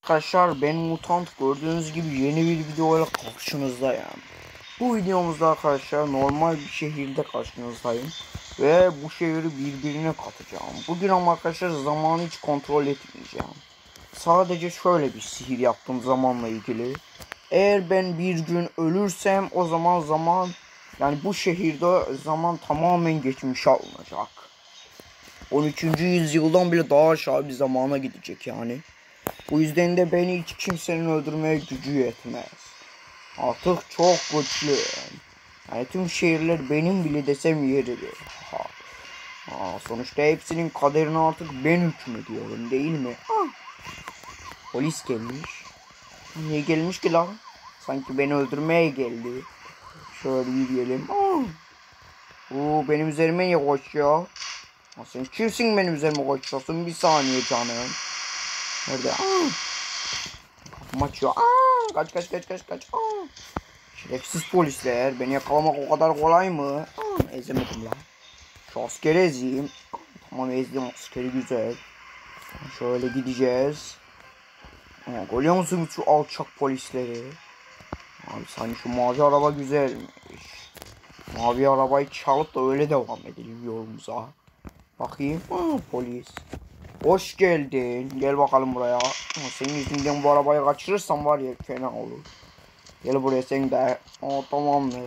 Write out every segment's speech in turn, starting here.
Arkadaşlar ben Mutant, gördüğünüz gibi yeni bir videoyla karşınızdayım. Bu videomuzda arkadaşlar normal bir şehirde karşınızdayım. Ve bu şehri birbirine katacağım. Bugün ama arkadaşlar zamanı hiç kontrol etmeyeceğim. Sadece şöyle bir sihir yaptım zamanla ilgili. Eğer ben bir gün ölürsem o zaman yani bu şehirde zaman tamamen geçmişe alınacak. 13. yüzyıldan bile daha aşağı bir zamana gidecek yani. Bu yüzden de beni hiç kimsenin öldürmeye gücü yetmez. Artık çok güçlüyüm. Yani tüm şehirler benim bile desem yeridir. Sonuçta hepsinin kaderine artık ben hükmediyorum değil mi? Polis gelmiş. Niye gelmiş ki lan? Sanki beni öldürmeye geldi. Şöyle yürüyelim. Benim üzerime niye koşuyor? Sen kimsin benim üzerime koşuyorsun? Bir saniye canım. Nerede? Kapımı açıyor. Kaç. Şerefsiz polisler. Beni yakalamak o kadar kolay mı? Ezemedim lan. Şu askeri ezeyim. Tamam, ezdim askeri, güzel. Şöyle gideceğiz. Görüyor musunuz şu alçak polisleri? Abi sanki şu mavi araba güzelmiş. Mavi arabayı çalıp da öyle devam edelim yolumuza. Bakayım. Polis. Hoş geldin. Gel bakalım buraya. Senin yüzünden bu arabayı kaçırırsam var ya fena olur. Gel buraya sen de. Tamamdır.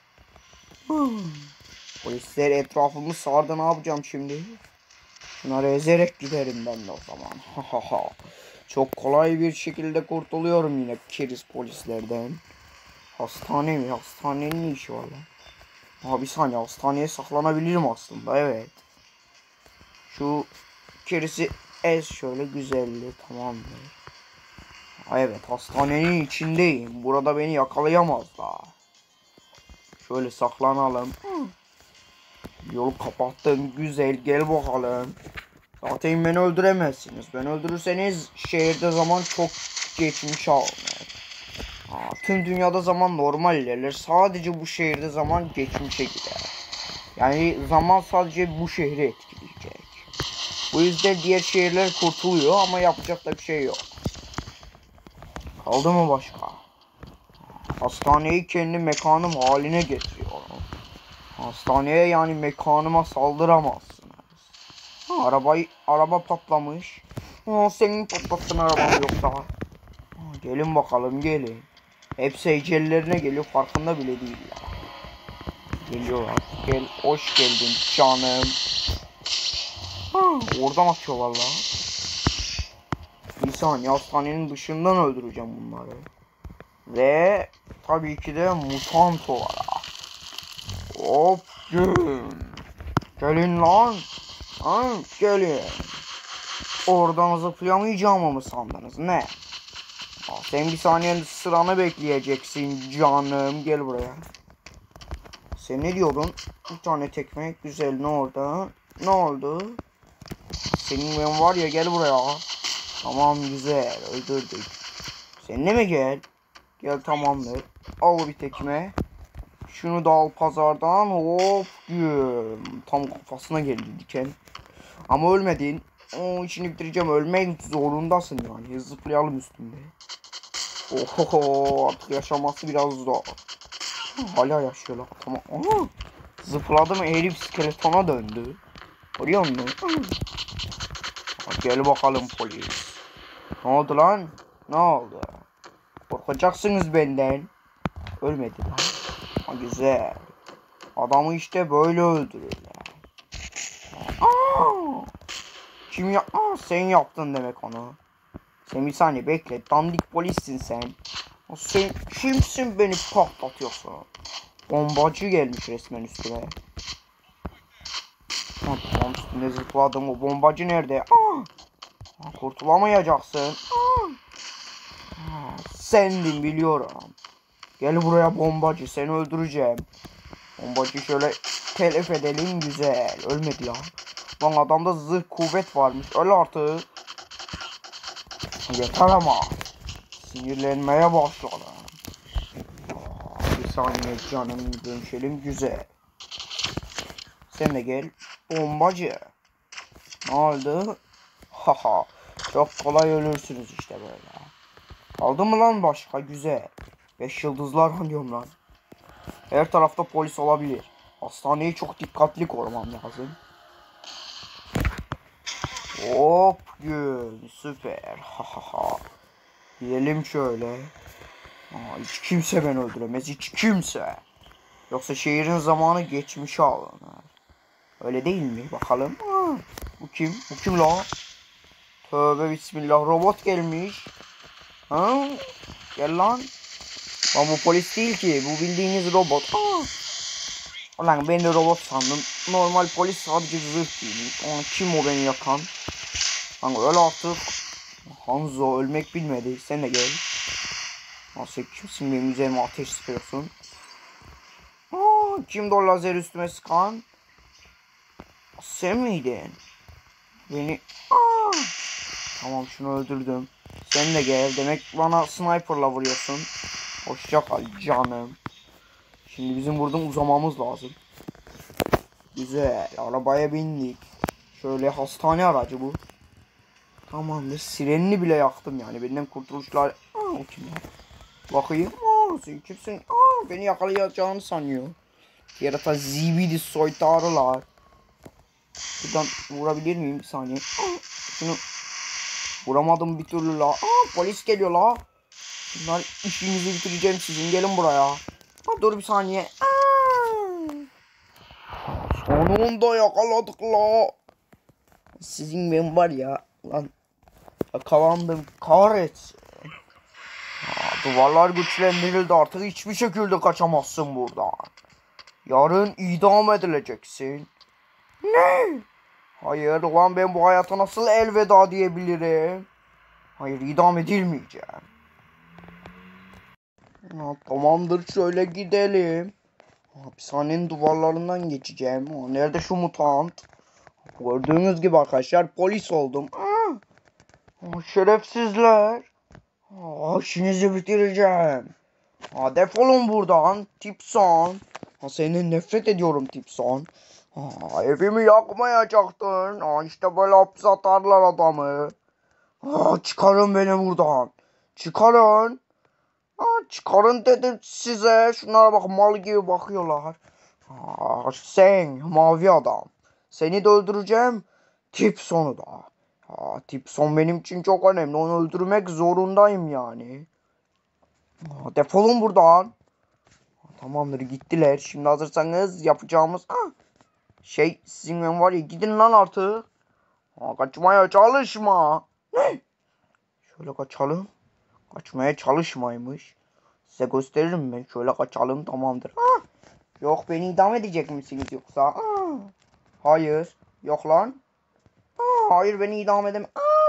Polisler etrafımı sardı, ne yapacağım şimdi? Şunları ezerek giderim ben de o zaman. Çok kolay bir şekilde kurtuluyorum yine keriz polislerden. Hastane mi? Hastanenin ne işi var lan? Bir saniye, hastaneye saklanabilirim aslında, evet. Şu kerisi ez şöyle, güzelliği tamamdır. Evet, hastanenin içindeyim. Burada beni yakalayamazlar. Şöyle saklanalım. Yolu kapattım, güzel, gel bakalım. Zaten beni öldüremezsiniz. Beni öldürürseniz şehirde zaman çok geçmiş alınır. Tüm dünyada zaman normal ilerler. Sadece bu şehirde zaman geçmişe gider. Yani zaman sadece bu şehri etkileyecek. Bu yüzden diğer şehirler kurtuluyor ama yapacak da bir şey yok. Kaldı mı başka? Hastaneyi kendi mekanım haline getiriyorum. Hastaneye yani mekanıma saldıramazsınız. Araba patlamış. Senin patlattın arabanı yoksa. Gelin bakalım, gelin. Hepsi ecellerine geliyor, farkında bile değiller. Geliyorlar. Gel, hoş geldin canım. Oradan atıyorlar lan. Bir saniye, hastanenin dışından öldüreceğim bunları. Ve tabii ki de mutant olarak. Hop gelin lan. Gelin. Oradan zıplayamayacağımı mı sandınız ne? Sen bir saniye sıranı bekleyeceksin canım, gel buraya. Sen ne diyordun? Bir tane tekme, güzel, ne orada? Ne oldu? Senin ben var ya, gel buraya. Tamam, güzel, öldürdük. Sen de mi gel? Gel, tamamdır. Al bir tekme. Şunu da al pazardan. Hop güm. Tam kafasına geldi diken. Ama ölmedin. İşini bitireceğim. Ölmek zorundasın yani. Zıplayalım üstünde. Oho, artık yaşaması biraz zor. Hala yaşıyorlar. Tamam. Zıpladı mı herif skeletona döndü. Görüyor musun? Gel bakalım polis. Ne oldu lan? Ne oldu? Korkacaksınız benden. Ölmedi lan. Güzel. Adamı işte böyle öldürürler. Kim ya? Sen yaptın demek onu. Sen bir saniye bekle. Dandik polissin sen. Sen kimsin beni patlatıyorsun? Bombacı gelmiş resmen üstüne. Tamam, üstüne zıpladım. O bombacı nerede? Kurtulamayacaksın. Sendin biliyorum. Gel buraya bombacı, seni öldüreceğim. Bombacı şöyle telef edelim, güzel. Ölmedi ya. Lan adamda zırh kuvvet varmış. Öl artık. Yeter ama. Sinirlenmeye başladım. Bir saniye canım, dönüşelim, güzel. Sen de gel. Bombacı. Ne oldu? Çok kolay ölürsünüz işte böyle. Aldı mı lan başka? Güzel. 5 yıldızlar alıyorum lan. Her tarafta polis olabilir. Hastaneyi çok dikkatli korumam lazım. Hop gün süper. Ha ha ha. Gidelim şöyle. Hiç kimse beni öldüremez. Hiç kimse. Yoksa şehrin zamanı geçmişe alınır. Öyle değil mi? Bakalım. Bu kim? Bu kim la? Tövbe bismillah. Robot gelmiş. Ha? Gel lan. Lan bu polis değil ki. Bu bildiğiniz robot. Ulan ben de robot sandım. Normal polis sadece zırh giymiş. Kim o beni yakan? Lan öl artık. Hanzo ölmek bilmedi. Sen de gel. Nasıl kimsin benim üzerime ateş sıkıyorsun? Kimdi o lazer üstüme sıkan? Sen miydin? Beni... Tamam şunu öldürdüm. Sen de gel. Demek bana sniperla vuruyorsun. Hoşça kal canım. Şimdi bizim buradan uzamamız lazım. Güzel. Arabaya bindik. Şöyle hastane aracı bu. Tamamdır. Sirenini bile yaktım yani. Benden kurtuluşlar... O kim ya? Bakayım. Sen kimsin? Beni yakalayacağını sanıyor. Yarata zibidi soytarılar. Buradan vurabilir miyim bir saniye? Şunu vuramadım bir türlü la. Polis geliyor la. Bunlar işinizi bitireceğim sizin. Gelin buraya. Dur bir saniye. Sonunda yakaladık la. Sizin ben var ya. Lan yakalandım. Kahretsin. Duvarlar güçlendirildi. Artık hiçbir şekilde kaçamazsın buradan. Yarın idam edileceksin. Ne? Hayır ulan ben bu hayata nasıl elveda diyebilirim? Hayır idam edilmeyeceğim. Tamamdır şöyle gidelim. Hapishanenin duvarlarından geçeceğim. Nerede şu mutant? Gördüğünüz gibi arkadaşlar polis oldum. Şerefsizler. İşinizi bitireceğim. Defolun buradan Tipson. Senin nefret ediyorum Tipson. Evimi yakmayacaktın. İşte böyle hapse atarlar adamı. Çıkarın beni buradan. Çıkarın. Çıkarın dedim size. Şunlara bak mal gibi bakıyorlar. Sen mavi adam. Seni de öldüreceğim. Tipson'u da. Tipson benim için çok önemli. Onu öldürmek zorundayım yani. Defolun buradan. Tamamdır gittiler. Şimdi hazırsanız yapacağımız sizin ben var ya gidin lan artık. Kaçmaya çalışma. Ne? Şöyle kaçalım. Kaçmaya çalışmaymış. Size gösteririm ben. Şöyle kaçalım tamamdır. Yok beni idam edecek misiniz yoksa? Hayır. Yok lan. Hayır beni idam edem.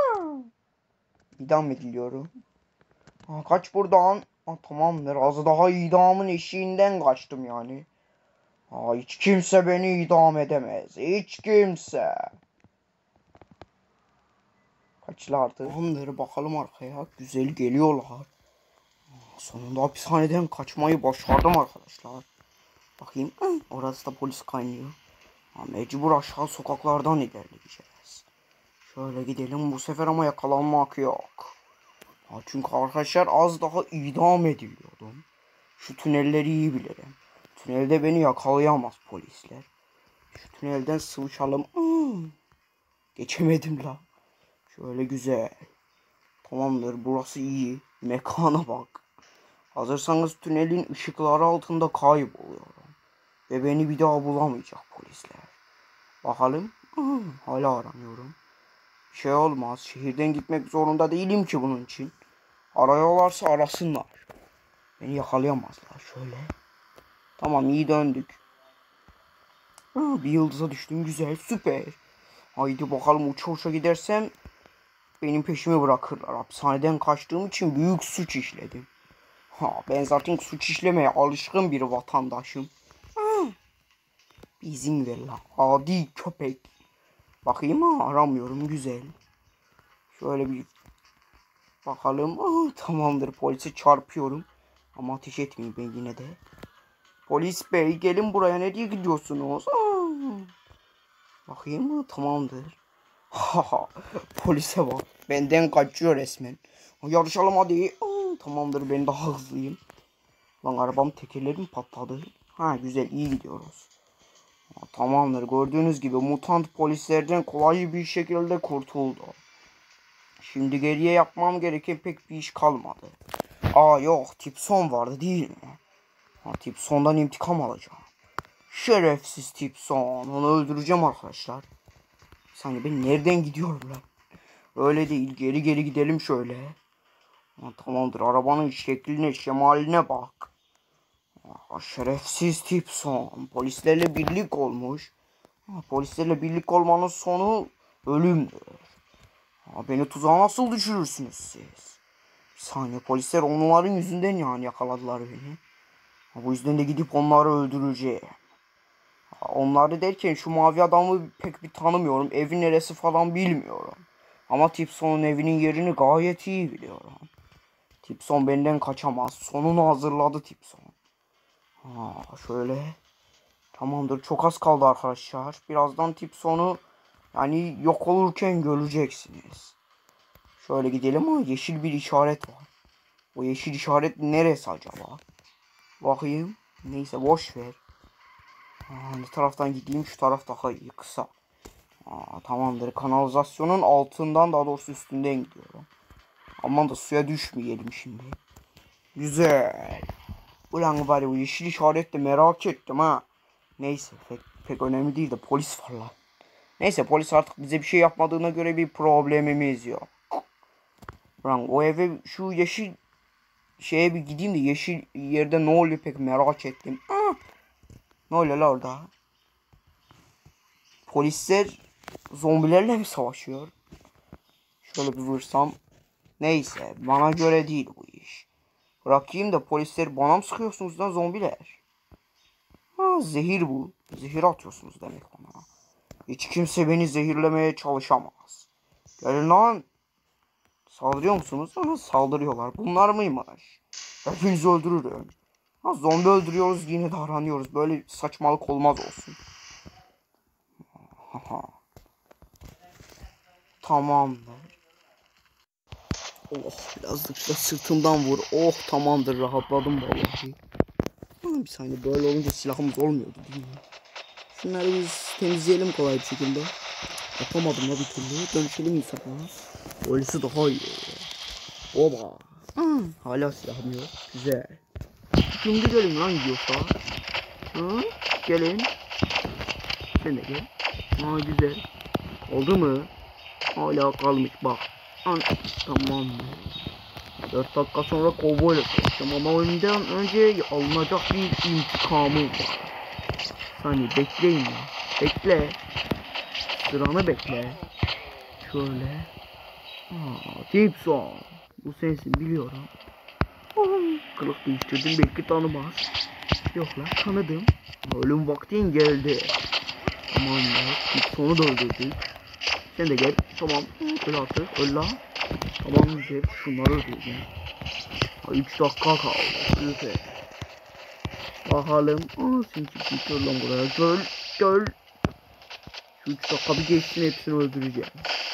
İdam ediliyorum. Kaç buradan. Tamamdır. Az daha idamın eşiğinden kaçtım yani. Hiç kimse beni idam edemez. Hiç kimse. Kaçlardı. Tamamdır bakalım arkaya. Güzel geliyorlar. Sonunda hapishaneden kaçmayı başardım arkadaşlar. Bakayım. Orası da polis kaynıyor. Mecbur aşağı sokaklardan ilerleyeceğiz. Şöyle gidelim bu sefer ama yakalanmak yok. Çünkü arkadaşlar az daha idam ediliyordum. Şu tünelleri iyi bilirim. Tünelde beni yakalayamaz polisler. Şu tünelden sıvışalım. Geçemedim la. Şöyle güzel. Tamamdır burası iyi. Mekana bak. Hazırsanız tünelin ışıkları altında kayboluyorum. Ve beni bir daha bulamayacak polisler. Bakalım. Hala aramıyorum. Bir şey olmaz. Şehirden gitmek zorunda değilim ki bunun için. Arıyorlarsa arasınlar. Beni yakalayamazlar. Şöyle. Tamam iyi döndük. Bir yıldıza düştüm. Güzel. Süper. Haydi bakalım uça uça gidersem benim peşimi bırakırlar. Hapishaneden kaçtığım için büyük suç işledim. Ben zaten suç işlemeye alışkın bir vatandaşım. Bir izin ver la. Adi köpek. Bakayım aramıyorum. Güzel. Şöyle bir bakalım. Tamamdır polise çarpıyorum. Ama ateş etmeyin ben yine de. Polis bey gelin buraya nereye gidiyorsunuz? Bakayım tamamdır. Polise bak. Benden kaçıyor resmen. Yarışalım hadi. Tamamdır, ben daha hızlıyım. Lan arabam tekerleri mi patladı? Ha güzel, iyi gidiyoruz. Tamamdır, gördüğünüz gibi mutant polislerden kolay bir şekilde kurtuldu. Şimdi geriye yapmam gereken pek bir iş kalmadı. Yok, tip son vardı değil mi? Tip sondan intikam alacağım. Şerefsiz tip son, onu öldüreceğim arkadaşlar. Sanki ben nereden gidiyorum lan? Öyle değil, geri geri gidelim şöyle. Tamamdır, arabanın şekline şemaline bak. Şerefsiz tip son. Polislerle birlik olmuş. Polislerle birlik olmanın sonu ölümdür. Beni tuzağa nasıl düşürürsünüz siz? Bir saniye, polisler onların yüzünden yani yakaladılar beni. Bu yüzden de gidip onları öldüreceğim. Onları derken şu mavi adamı pek bir tanımıyorum. Evi neresi falan bilmiyorum. Ama Tipson'un evinin yerini gayet iyi biliyorum. Tipson benden kaçamaz. Sonunu hazırladı Tipson. Şöyle. Tamamdır, çok az kaldı arkadaşlar. Birazdan Tipson'u yani yok olurken göreceksiniz. Şöyle gidelim ama yeşil bir işaret var. O yeşil işaret neresi acaba? Bakayım. Neyse, boş ver. Ne taraftan gideyim? Şu taraf daha iyi, kısa. Tamamdır, kanalizasyonun altından, daha doğrusu üstünden gidiyorum. Aman da suya düşmeyelim şimdi. Güzel. Ulan bari bu yeşil işaretle merak ettim ha. Neyse, pek önemli değil de polis var lan. Neyse, polis artık bize bir şey yapmadığına göre bir problemimiz yok. Ulan o eve, şu yeşil şeye bir gideyim de yeşil yerde ne oluyor pek merak ettim. Ne oluyor la orada? Polisler zombilerle mi savaşıyor? Şöyle bir vursam. Neyse, bana göre değil bu iş. Bırakayım da polisler bana mı sıkıyorsunuz lan zombiler? Zehir bu. Zehir atıyorsunuz demek bana. Hiç kimse beni zehirlemeye çalışamaz. Gelin lan. Saldırıyor musunuz? Saldırıyorlar. Bunlar mıymış? Hepinizi öldürürüm. Zombi öldürüyoruz, yine davranıyoruz. Böyle saçmalık olmaz olsun. Tamamdır. Birazcık da sırtımdan vur. Tamamdır, rahatladım vallahi. Bir saniye, böyle olunca silahımız olmuyordu değil mi? Şunları biz temizleyelim kolay bir şekilde. Yapamadım da bir türlü. Dönüşelim insana. Öylesi daha iyi. Oba. Hala silahım yok. Güzel. Şimdi gelin lan gidiyorsa. Gelin. Sen de gel. Güzel. Oldu mu? Hala kalmış bak. Tamam mı? 4 dakika sonra kovboyla çalışacağım ama önden önce alınacak bir intikamım var. Hani bekleyin ya. Bekle. Sıranı bekle. Şöyle. Tipson. Bu sensin biliyorum. Kılık değiştirdim, belki tanımaz. Yok lan, tanıdım. Ölüm vaktin geldi. Aman ya, Tipson'u da öldürdük. Sen de gel. Tamam. Öl artık. Öl lan. Tamam güzel. Şunları öldürdüm. 3 dakika kaldı. Güzel. Bakalım. Sen çıkıyor lan buraya. Gel. Şu 3 dakika bir geçsin, hepsini öldüreceğim.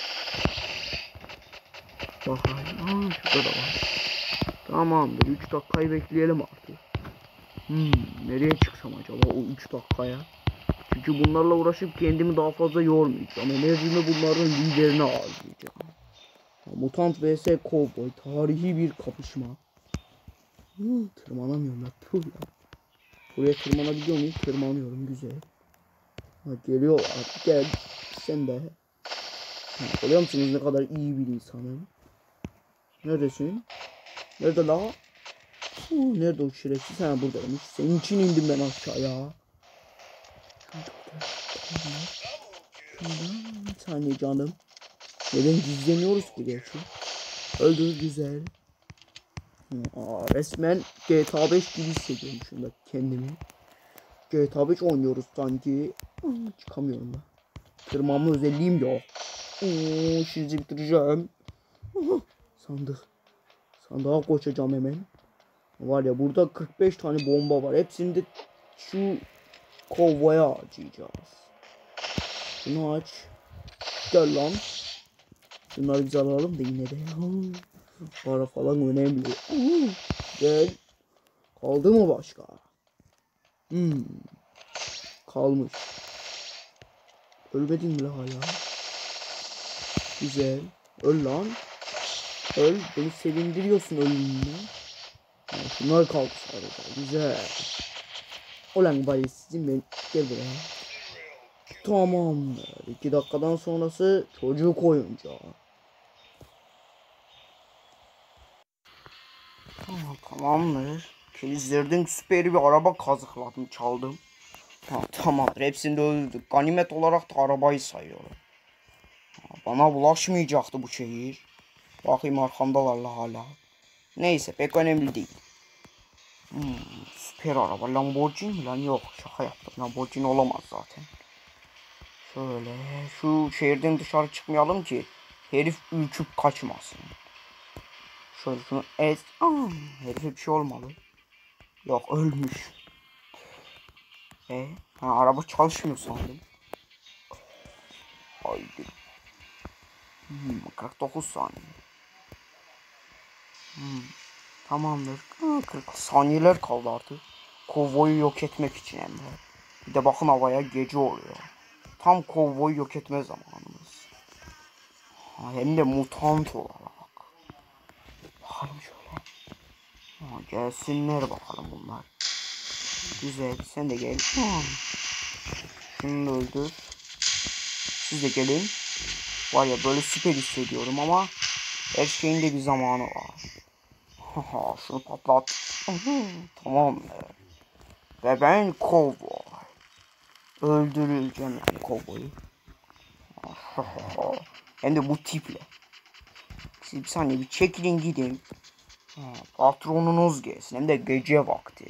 Bakalım. Şurada da var. Tamamdır. 3 dakikayı bekleyelim artık. Nereye çıksam acaba o 3 dakikaya? Çünkü bunlarla uğraşıp kendimi daha fazla yormayacağım. Enerjimi bunların liderine harcayacağım. Mutant vs Cowboy. Tarihi bir kapışma. Tırmanamıyorum ya. Buraya tırmanabiliyor muyum? Tırmanıyorum. Güzel. Geliyor artık. Gel. Sen de. Görüyor musunuz ne kadar iyi bir insanım? Neredesin? Nerede la? Nerede o şerefsiz? Buradaymış. Senin için indim ben aşağıya. Bir saniye canım. Neden gizleniyoruz ki gerçi? Öldür güzel. Resmen GTA 5 gibi hissediyorum şunda kendimi. GTA 5 oynuyoruz sanki. Çıkamıyorum da. Tırmanma özelliğim yok. Şimdi bitireceğim. Sandığa koşacağım hemen. Var ya, burada 45 tane bomba var. Hepsini de şu kovaya harcayacağız. Bunu aç. Gel lan. Şunları biz alalım da yine de. Para falan önemli. Güzel. Kaldı mı başka? Kalmış. Ölmedin mi hala? Güzel. Öl lan. Öl. Beni sevindiriyorsun ölümünle. Şunlar kaldı sadece. Güzel. Ulan bari sizin ben. Gel buraya. Tamamdır. 2 dakikadan sonrası çocuk oyuncağı. Tamamdır. Kilizlerden süper bir araba kazıkladım, çaldım. Tamamdır. Hepsini de öldürdük. Ganimet olarak da arabayı sayıyorum. Bana bulaşmayacaktı bu şehir. Bakayım arkamdalarla hala. Neyse pek önemli değil. Süper araba. Lamborghini mi lan? Yok şaka yaptım. Lamborghini olamaz zaten. Şöyle şu şehirden dışarı çıkmayalım ki herif ürküp kaçmasın. Şöyle şunu ez. Herife bir şey olmalı. Yok ölmüş. Araba çalışmıyor sandım. Haydi. 49 saniye. Tamamdır. 40 saniyeler kaldı artık. Kovboyu yok etmek için hem de. Bir de bakın havaya gece oluyor. Tam kovboyu yok etme zamanımız. Hem de mutant olarak. Bakalım şöyle. Gelsinler bakalım bunlar. Güzel sen de gel. Şunu da öldür. Siz de gelin. Var ya böyle süper hissediyorum ama her şeyin de bir zamanı var. Şunu patlat. Tamam. Ve ben kovboy. Öldüreceğim yani kovboyu. Hem de bu tiple. Siz bir saniye bir çekilin gidin. Patronunuz gelsin hem de gece vakti.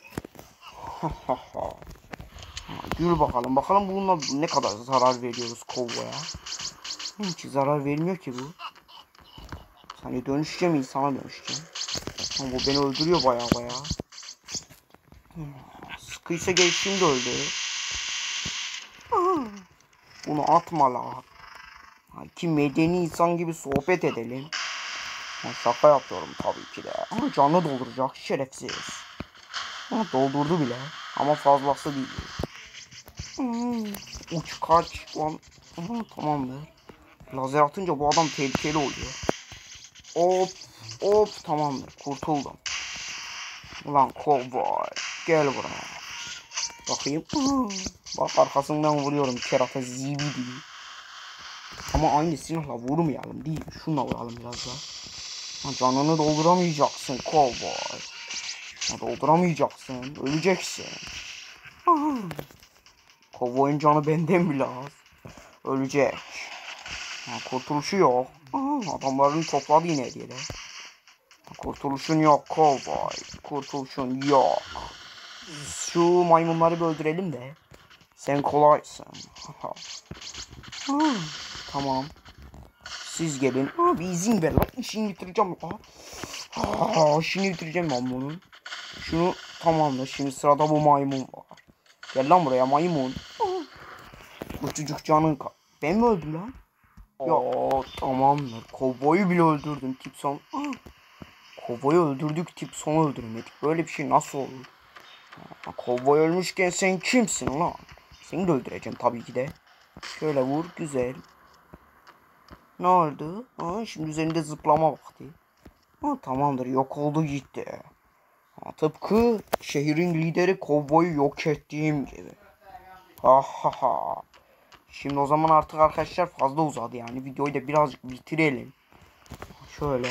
Gül bakalım. Bakalım bununla ne kadar zarar veriyoruz kovboya. Hiç zarar vermiyor ki bu. Hani dönüşeceğim insana dönüşeceğim. Ama bu beni öldürüyor baya. Sıkıysa gel şimdi öldü. Bunu atma la. Ki medeni insan gibi sohbet edelim. Şaka yapıyorum tabii ki de. Ama canlı dolduracak şerefsiz. Doldurdu bile. Ama fazlası değil. Uç kaç. Tamamdır. Lazer atınca bu adam tehlikeli oluyor. Hop tamamdır. Kurtuldum. Ulan kovboy. Gel buraya. Bakayım. Bak arkasından vuruyorum. Kerata zibi değil. Ama aynı silahla vurmayalım değil. Şunla vuralım biraz daha. Canını dolduramayacaksın kovboy. Dolduramayacaksın. Öleceksin. Kovboyun canı benden bile az. Ölecek. Kurtuluşu yok. Adamların topladı yine diye de. Kurtuluşun yok kovboy. Kurtuluşun yok. Şu maymunları bir öldürelim de. Sen kolaysın. Tamam. Siz gelin. Bir izin ver lan. İşini bitireceğim. İşini bitireceğim ben bunun. Şunu tamamdır. Şimdi sırada bu maymun var. Gel lan buraya maymun. Bu çocuk canın ben mi öldüm lan? Ya tamamdır. Kovboyu bile öldürdüm. Tip son. Kovboyu öldürdük. Tip son öldürmedik. Böyle bir şey nasıl olur? Kovboy ölmüşken sen kimsin lan? Seni de öldüreceğim tabii ki de. Şöyle vur. Güzel. Ne oldu? Şimdi üzerinde zıplama vakti. Tamamdır. Yok oldu gitti. Tıpkı şehrin lideri kovboyu yok ettiğim gibi. Şimdi o zaman artık arkadaşlar fazla uzadı yani. Videoyu da birazcık bitirelim. Şöyle.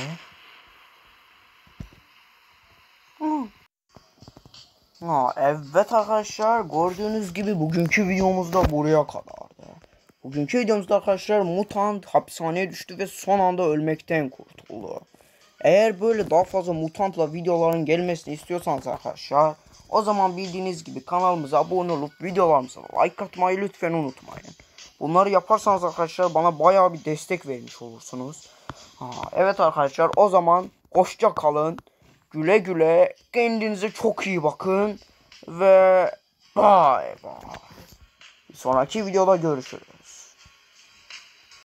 Evet arkadaşlar gördüğünüz gibi bugünkü videomuzda buraya kadardı. Bugünkü videomuzda arkadaşlar mutant hapishaneye düştü ve son anda ölmekten kurtuldu. Eğer böyle daha fazla mutantla videoların gelmesini istiyorsanız arkadaşlar o zaman bildiğiniz gibi kanalımıza abone olup videolarımıza like atmayı lütfen unutmayın. Bunları yaparsanız arkadaşlar bana bayağı bir destek vermiş olursunuz. Evet arkadaşlar o zaman hoşça kalın. Güle güle. Kendinize çok iyi bakın. Ve bye bye. Sonraki videoda görüşürüz.